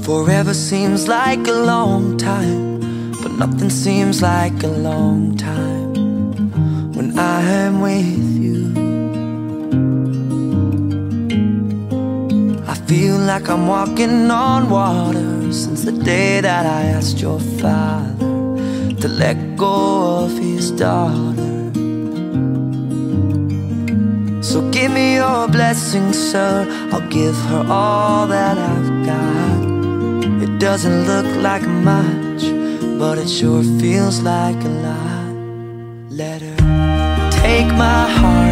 Forever seems like a long time, but nothing seems like a long time when I am with you. I feel like I'm walking on water since the day that I asked your father to let go of his daughter. So give me your blessing, sir, I'll give her all that I've got. It doesn't look like much, but it sure feels like a lot. Let her take my heart